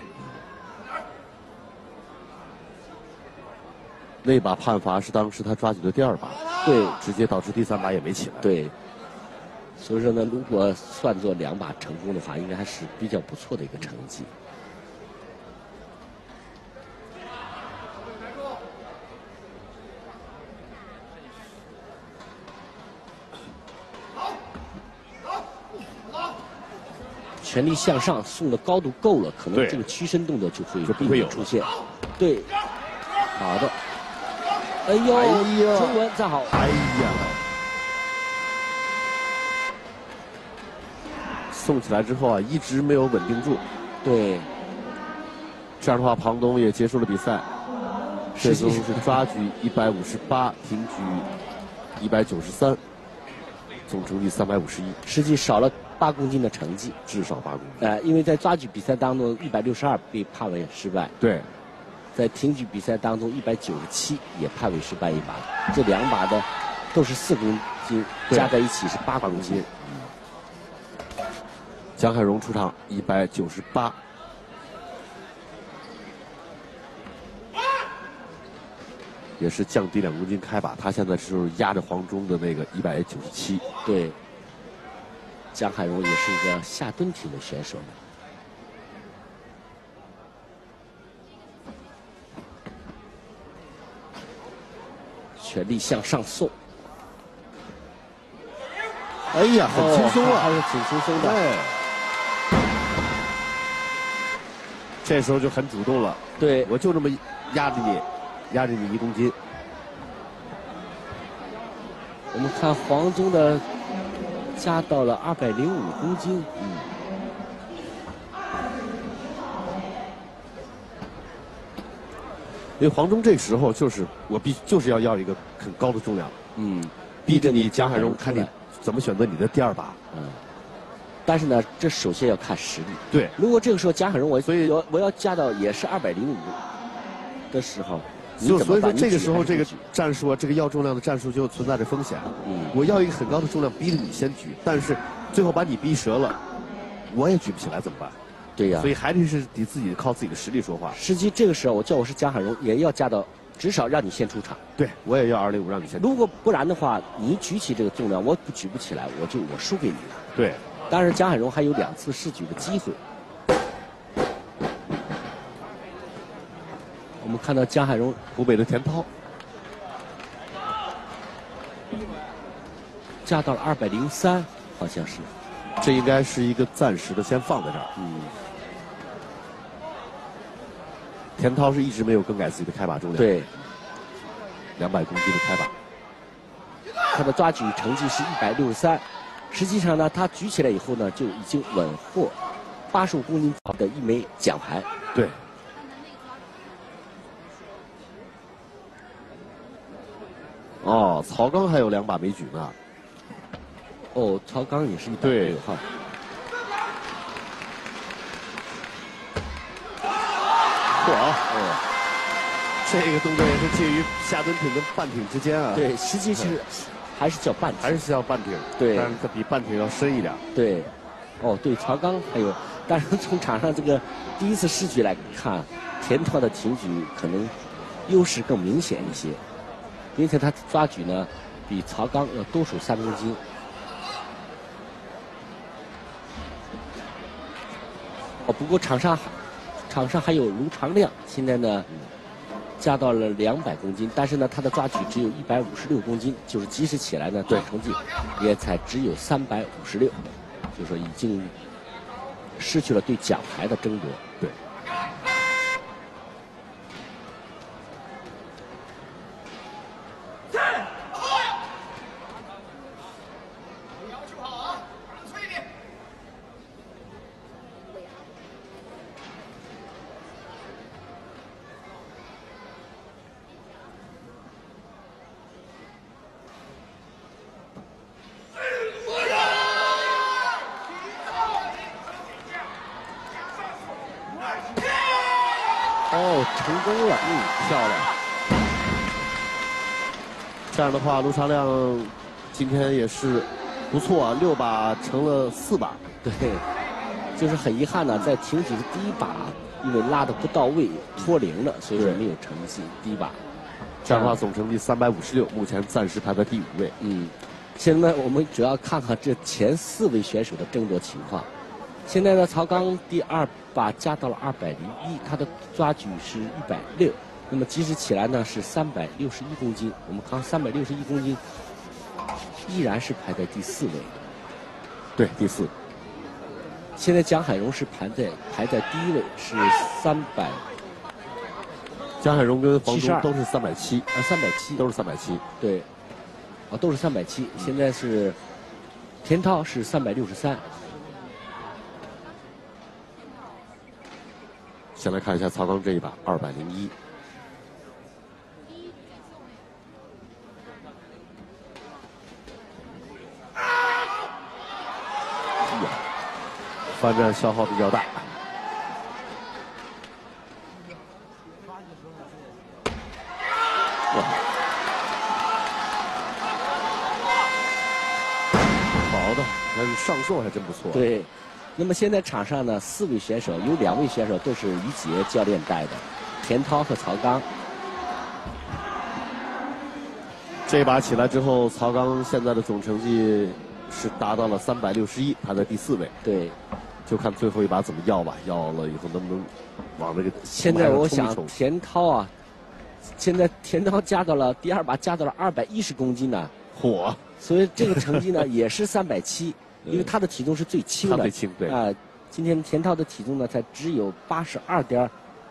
S1: 那把判罚是当时他抓举的第2把，
S2: 对，
S1: 直接导致第3把也没起来。
S2: 对。所以说呢，如果算作2把成功的话，应该还是比较不错的一个成绩。 全力向上，送的高度够了，可能
S1: 对
S2: 这个屈身动作就会
S1: 不会有
S2: 出现。对，好的。哎呦，
S1: 哎呀
S2: 中文站好。
S1: 哎呀，送起来之后啊，一直没有稳定住。
S2: 对，
S1: 这样的话，庞东也结束了比赛。最终是抓举158，挺举193，总成绩351，
S2: 实际少了8公斤的成绩。
S1: 至少8公斤。
S2: 因为在抓举比赛当中，162被判为失败。
S1: 对，
S2: 在挺举比赛当中，197也判为失败一把。这2把的都是4公斤，加在一起是8公斤。
S1: 江海荣出场198。也是降低2公斤开把，他现在是压着黄忠的那个197。
S2: 对，江海荣也是一个下蹲挺的选手。全力向上送。
S1: 哎呀，很轻松啊，
S2: 还是挺轻松的。
S1: 对，这时候就很主动了。
S2: 对，
S1: 我就这么压着你，压着你1公斤。
S2: 我们看黄忠的加到了205公斤。
S1: 因为黄忠这时候就是就是要一个很高的重量，逼着你江海荣看你怎么选择你的第2把。
S2: 但是呢，这首先要看实力。
S1: 对，
S2: 如果这个时候江海荣我要加到也是205的时候，
S1: 所以说这个时候这个战术啊，这个要重量的战术就存在着风险。我要一个很高的重量逼着你先举，但是最后把你逼折了，我也举不起来怎么办？
S2: 对呀，
S1: 所以还得是你自己靠自己的实力说话。
S2: 实际这个时候，我是江海荣，也要加到至少让你先出场。
S1: 对，我也要205让你先出场。
S2: 如果不然的话，你举起这个重量，我举不起来，我输给你了。
S1: 对，
S2: 当然江海荣还有2次试举的机会。我们看到江海荣
S1: 湖北的田涛
S2: 加到了203，好像是。
S1: 这应该是一个暂时的，先放在这儿。田涛是一直没有更改自己的开把重量。
S2: 对
S1: ，200公斤的开把。
S2: 他的抓举成绩是163，实际上呢，他举起来以后呢，就已经稳获85公斤的一枚奖牌。
S1: 对。哦，曹刚还有2把没举呢。
S2: 哦，曹刚也是160
S1: 对
S2: 哈。
S1: 这个动作也是介于下蹲挺跟半挺之间啊。
S2: 对，实际是还是叫半挺，
S1: 还是叫半挺。
S2: 对，
S1: 但是它比半挺要深一点。
S2: 对，对，曹刚还有，但是从场上这个第一次试举来看，田涛的挺举可能优势更明显一些，并且他抓举呢比曹刚要多出3公斤。不过场上还有卢长亮，现在呢加到了200公斤，但是呢他的抓举只有156公斤，就是即使起来呢，总成绩也才只有356，就是说已经失去了对奖牌的争夺。
S1: 对。
S2: 成功了，
S1: 漂亮。这样的话，卢长亮今天也是不错啊，6把成了4把。
S2: 对，就是很遗憾呢，在挺举的第1把，因为拉的不到位，脱铃了，所以说没有成绩。第1把，
S1: 这样的话总成绩356，目前暂时排在第5位。
S2: 现在我们主要看看这前4位选手的争夺情况。现在呢，曹刚第2把加到了201，他的抓举是160，那么即使起来呢是361公斤。我们看361公斤，依然是排在第4位。
S1: 对，第4。
S2: 现在蒋海荣是排在第1位，是300。
S1: 蒋海荣跟黄忠都是370，
S2: 370
S1: 都是370。
S2: 对，都是370。现在是田涛是363。
S1: 先来看一下曹刚这一把201。翻战消耗比较大。哇，好的，但是上手还真不错。
S2: 对，那么现在场上呢，4位选手有2位选手都是于杰教练带的，田涛和曹刚。
S1: 这把起来之后，曹刚现在的总成绩是达到了361，排在第4位。
S2: 对。
S1: 就看最后一把怎么要吧，要了以后能不能往这个。
S2: 现在我想田涛啊，现在田涛加到了第2把加到了210公斤呢，
S1: 嚯！
S2: 所以这个成绩呢也是370，因为他的体重是最轻的。
S1: 最轻，对。
S2: 今天田涛的体重呢才只有82.90。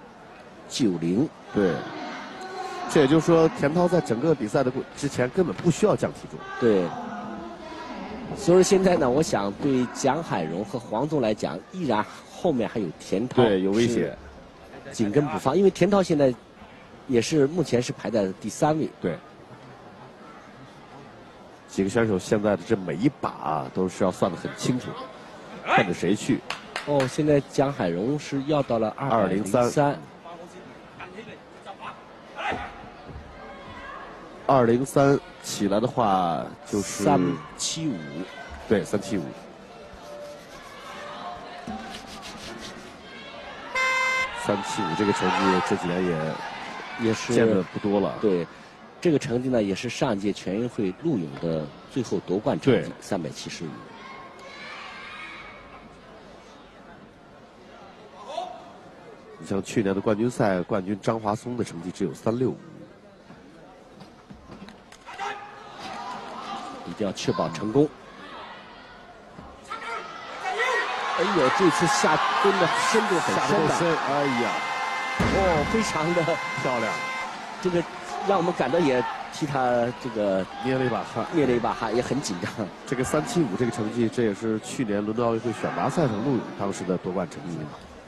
S1: 对。这也就是说，田涛在整个比赛的之前根本不需要降体重。
S2: 对。所以现在呢，我想对蒋海荣和黄宗来讲，依然后面还有田涛，
S1: 对，有威胁，
S2: 紧跟不放。因为田涛现在也是目前是排在第3位。
S1: 对，几个选手现在的这每一把都是要算得很清楚，看着谁去。
S2: 哦，现在蒋海荣是要到了203。
S1: 203起来的话就是
S2: 375，
S1: 对，375。375这个成绩这几年也是见的不多了。
S2: 对，这个成绩呢也是上届全运会陆勇的最后夺冠成绩，375。
S1: 你像去年的冠军赛冠军张华松的成绩只有365。
S2: 一定要确保成功。哎呦，这次下蹲的深度很深的，
S1: 哎呀，
S2: 非常的
S1: 漂亮。
S2: 这个让我们感到也替他这个
S1: 捏了一把汗，
S2: 也很紧张。
S1: 这个375这个成绩，这也是去年伦敦奥运会选拔赛上陆勇当时的夺冠成绩。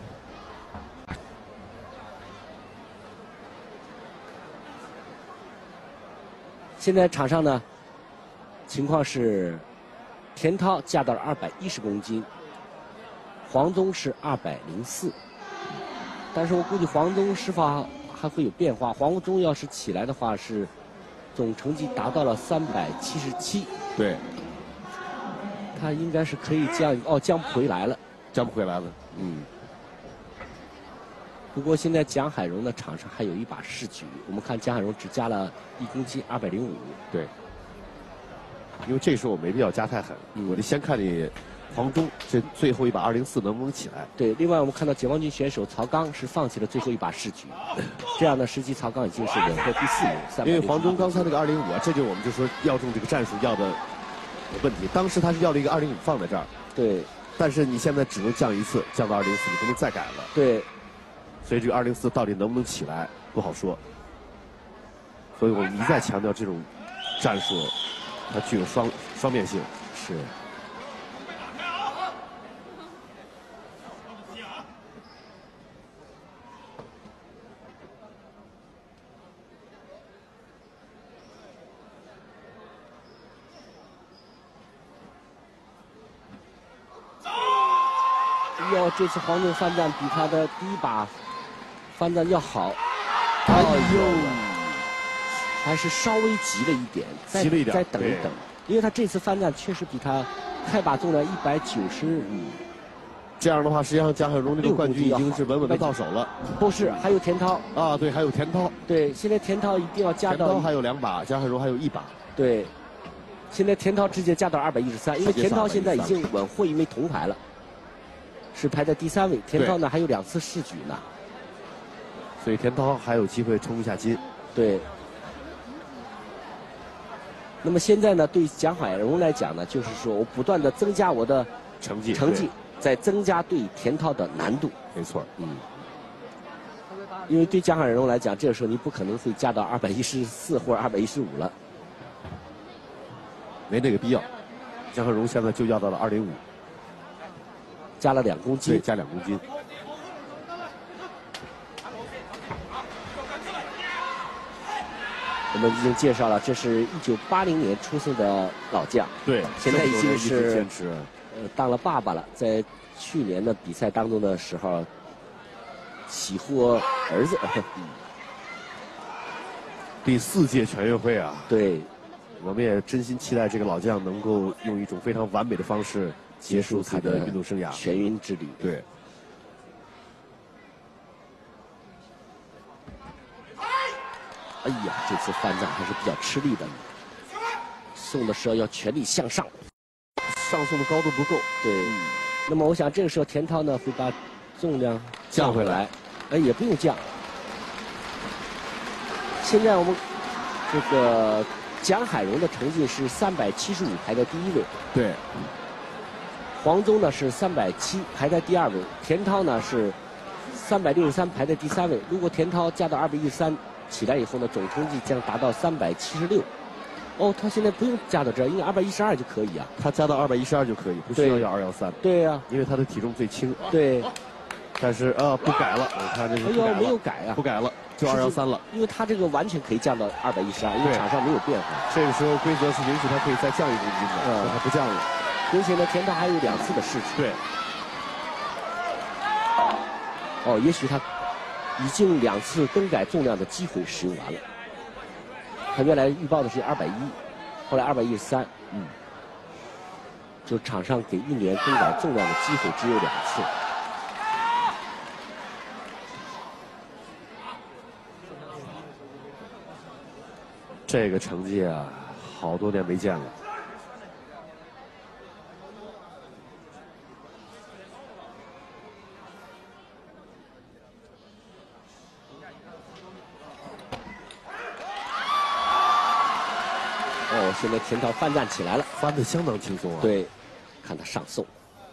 S2: 现在场上呢？情况是，田涛加到了210公斤，黄宗是204。但是我估计黄宗是否还会有变化？黄宗要是起来的话，是总成绩达到了377。
S1: 对，
S2: 他应该是可以降不回来了。
S1: 降不回来了。
S2: 不过现在蒋海荣的场上还有一把试举，我们看蒋海荣只加了1公斤205。
S1: 对。因为这时候我没必要加太狠，我得先看你黄忠这最后一把204能不能起来。
S2: 对，另外我们看到解放军选手曹刚是放弃了最后一把试举，这样呢，实际曹刚已经是稳获第4名。
S1: 因为黄忠刚才那个205啊，这就我们就说要中这个战术要的有问题。当时他是要了一个205放在这儿，
S2: 对，
S1: 但是你现在只能降一次，降到204，你不能再改了。
S2: 对，
S1: 所以这个204到底能不能起来不好说。所以我们一再强调这种战术。它具有双面性，
S2: 是。哟，这次黄宗翻战比他的第1把翻战要好。哎呦！还是稍微急了一点，再等一等，因为他这次翻战确实比他开把重量195。
S1: 这样的话，实际上蒋海荣这个冠军已经是稳稳的到手了。
S2: 不是，还有田涛
S1: 啊，对，还有田涛。
S2: 对，现在田涛一定要加到。
S1: 田涛还有2把，蒋海荣还有1把。
S2: 对，现在田涛直接加到213，因为田涛现在已经稳获1枚铜牌了，是排在第3位。田涛呢还有2次试举呢，
S1: 所以田涛还有机会冲一下金。
S2: 对。那么现在呢，对蒋海荣来讲呢，就是说我不断的增加我的成绩， 在增加对田涛的难度。
S1: 没错，
S2: 因为对江海荣来讲，这个时候你不可能会加到214或者215了，
S1: 没那个必要。江海荣现在就要到了205，
S2: 加了2公斤，
S1: 对，加2公斤。
S2: 我们已经介绍了，这是1980年出生的老将，
S1: 对，
S2: 现在已经是
S1: 坚持
S2: 当了爸爸了。在去年的比赛当中的时候，喜获儿子。
S1: 第4届全运会啊，
S2: 对，
S1: 我们也真心期待这个老将能够用一种非常完美的方式结束他的运动生涯，
S2: 全运之旅。
S1: 对。
S2: 哎呀，这次翻掌还是比较吃力的，送的时候要全力向上，
S1: 上送的高度不够。
S2: 对，那么我想这个时候田涛呢会把重量降回来，也不用降。现在我们这个蒋海荣的成绩是375，排在第1位。
S1: 对。
S2: 黄宗呢是370，排在第2位。田涛呢是363，排在第3位。如果田涛加到213起来以后呢，总成绩将达到376。哦，他现在不用加到这儿，因为212就可以啊。
S1: 他加到212就可以，不需要213。
S2: 对呀，
S1: 因为他的体重最轻。
S2: 对。
S1: 但是不改了，我看这是
S2: 哎呦，没有改啊，
S1: 不改了，就213了。
S2: 因为他这个完全可以降到212，因为场上没有变化。
S1: 这个时候规则是允许他可以再降1公斤的，他不降了。
S2: 而且呢，田涛还有2次的试举。
S1: 对。
S2: 哦，也许他已经2次更改重量的机会使用完了。他原来预报的是210，后来213。就场上给运动员更改重量的机会只有2次。
S1: 这个成绩啊，好多年没见了。
S2: 哦，现在田涛翻站起来了，
S1: 翻得相当轻松啊。
S2: 对，看他上送。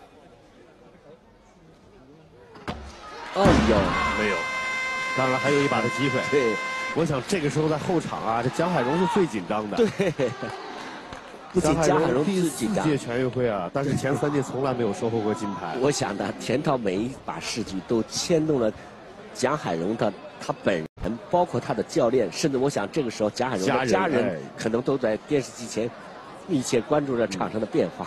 S2: 哎呦，
S1: 没有，当然还有一把的机会。
S2: 对。
S1: 我想这个时候在后场啊，这蒋海荣是最紧张的。
S2: 对，不仅蒋海荣
S1: 第4届全运会啊，但是前3届从来没有收获过金牌。
S2: 我想呢，田涛每一把试举都牵动了蒋海荣的他本人，包括他的教练，甚至我想这个时候蒋海荣的家人可能都在电视机前密切关注着场上的变化。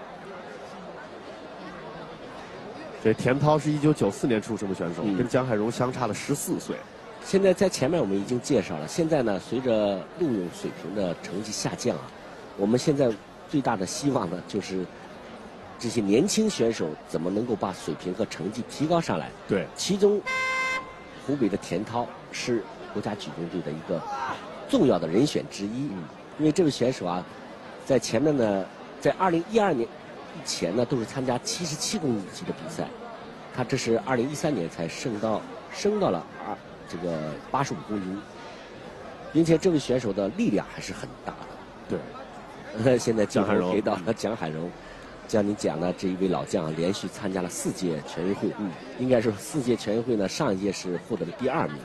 S1: 这田涛是1994年出生的选手，跟蒋海荣相差了14岁。
S2: 现在在前面我们已经介绍了，现在呢，随着陆泳水平的成绩下降啊，我们现在最大的希望呢，就是这些年轻选手怎么能够把水平和成绩提高上来。
S1: 对，
S2: 其中湖北的田涛是国家举重队的一个重要的人选之一。因为这位选手啊，在前面呢，在2012年以前呢，都是参加77公斤级的比赛，他这是2013年才升到了这个85公斤，并且这位选手的力量还是很大的。
S1: 对，
S2: 现在镜头给到了蒋海荣，像你讲的这一位老将，连续参加了4届全运会，应该说4届全运会呢，上一届是获得了第2名。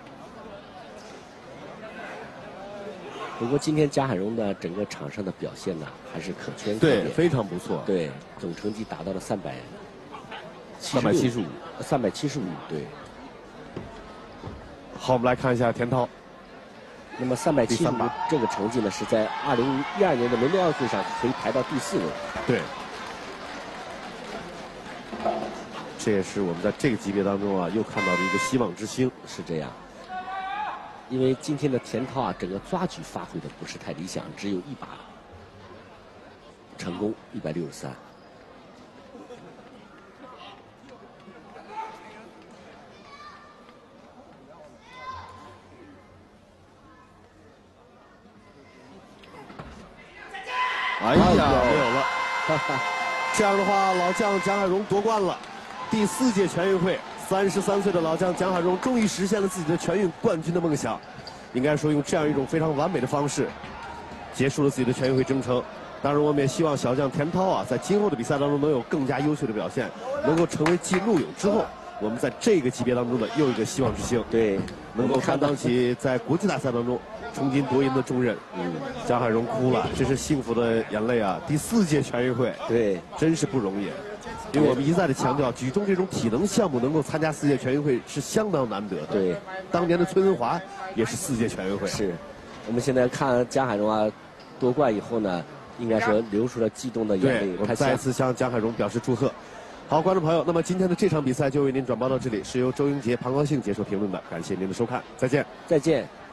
S2: 不过今天蒋海荣的整个场上的表现呢，还是可圈可点，
S1: 对，非常不错。
S2: 对，总成绩达到了
S1: 375，
S2: 对。
S1: 好，我们来看一下田涛。
S2: 那么375这个成绩呢，是在2012年的伦敦奥运会上可以排到第4位。
S1: 对，这也是我们在这个级别当中啊，又看到的一个希望之星。
S2: 是这样，因为今天的田涛啊，整个抓举发挥的不是太理想，只有1把成功，163。
S1: 哎呀，没有了。这样的话，老将蒋海荣夺冠了。第4届全运会，33岁的老将蒋海荣终于实现了自己的全运冠军的梦想。应该说，用这样一种非常完美的方式，结束了自己的全运会征程。 当然，我们也希望小将田涛啊，在今后的比赛当中能有更加优秀的表现，能够成为继陆勇之后，我们在这个级别当中的又一个希望之星。
S2: 对，
S1: 能够担当起在国际大赛当中冲金夺银的重任。江海荣哭了，这是幸福的眼泪啊！第4届全运会，
S2: 对，
S1: 真是不容易。因为我们一再的强调，举重这种体能项目能够参加4届全运会是相当难得的。
S2: 对，
S1: 当年的崔文华也是4届全运会。
S2: 是，我们现在看江海荣啊夺冠以后呢，应该说流出了激动的眼泪。
S1: 我们再次向江海荣表示祝贺。好，观众朋友，那么今天的这场比赛就为您转播到这里，是由周英杰、庞高兴解说评论的，感谢您的收看，再见。
S2: 再见。